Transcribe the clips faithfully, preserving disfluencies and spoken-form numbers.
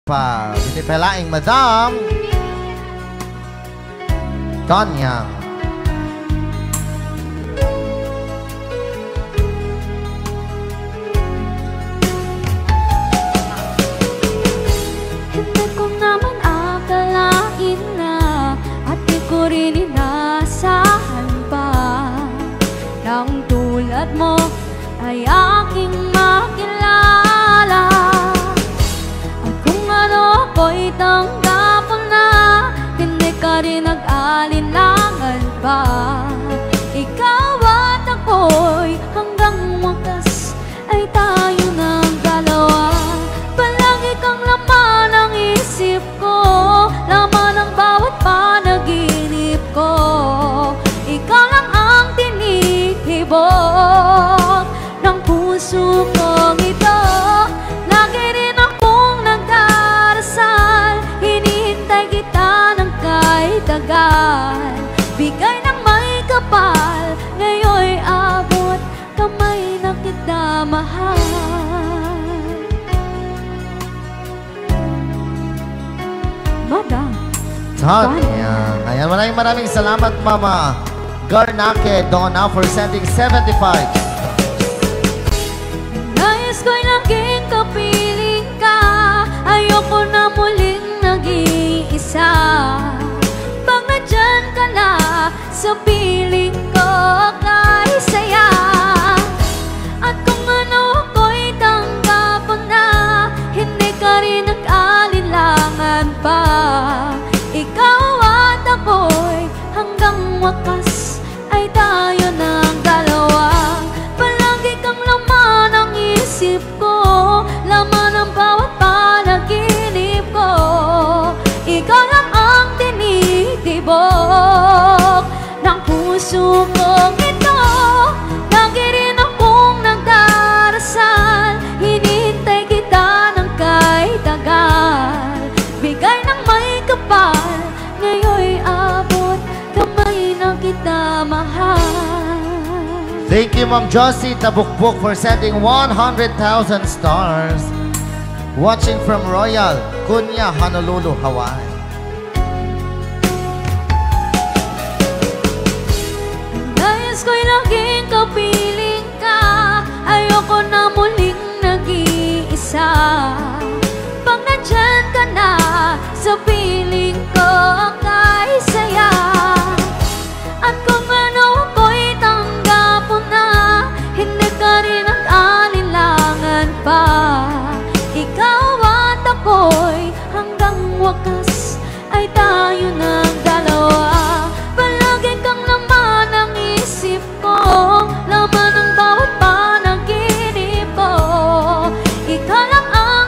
Pa, binipelaing Madam Tanya. Hindi ko naman akalain na at di ko rin inasahan pa nang tulad mo ay aking makilala. At kung ano ako'y tanggap mo na, hindi ka rin nag-alinlangan pa. Ikaw at ako'y hanggang wakas ay tayo ng dalawa. Palagi kang laman ng isip ko, laman ng bawat panaginip ko. Ikaw lang ang tinitibok ng puso kong ito. Lagi rin akong nagdarasal, hinihintay kita ng kahit tagal. Bigay ng may kapal, ngayon'y abot kamay na kita mahal. Madam Tanya. Ayan, maraming maraming salamat, Mama Garnaque Donna, for sending seventy-five. Nais ko'y naging kapiling ka, ayoko na muling nag-iisa. Pag nandyan ka na sa piling ko, kay saya. At kung ano ako'y tanggap mo na, hindi ka rin nag-alinlangan pa. Ikaw at ako'y hanggang wakas ay tayo ng dalawa. Palagi kang laman ng isip ko, laman ng bawat panaginip ko. Ikaw lang ang tinitibok ng puso kong ito. Lagi rin akong nagdarasal, hinihintay kita ng kahit tagal. Bigay ng may kapal, ngayon'y abot kamay na kita mahal. Thank you, Ma'am Josie Tabukbuk, for sending one hundred thousand stars. Watching from Royal Cunha, Honolulu, Hawaii. Nais ko'y naging kapiling ka, ayoko na muling nag-iisa. Pag nandyan ka na sa piling ko, kay saya. At kung ano ako'y tanggap mo na, hindi ka rin nag-alinlangan pa. Ikaw at ako'y hanggang wakas ay tayo ng dalawa. Palagi kang laman ng isip ko, laman ng bawat panaginip ko. Ikaw lang ang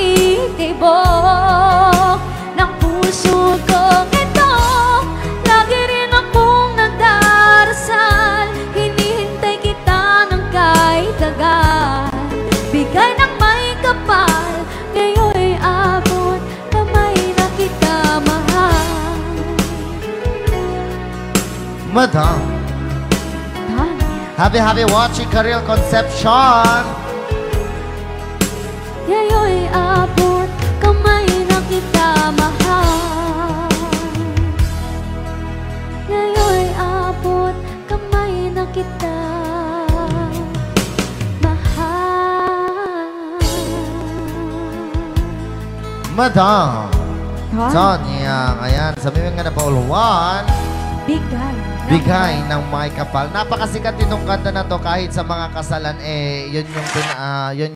tinitibok ng puso kong ito. Lagi rin akong nagdarasal, hinihintay kita ng kahit tagal. Bigay ng may kapal, ngayon'y abot kamay na kita mahal. Madam, Tanya. happy happy watching Karel Concepcion. Ngayon'y abot kamay na kita mahal. Ngayon'y abot kamay na kita mahal. Madam Tanya. Tanya. Ayan, sabihin nga na pauluan. Bigay. Bigay ng may kapal. Napakasikat itong kanta na to, kahit sa mga kasalan, eh, yun yung, pina, uh, yun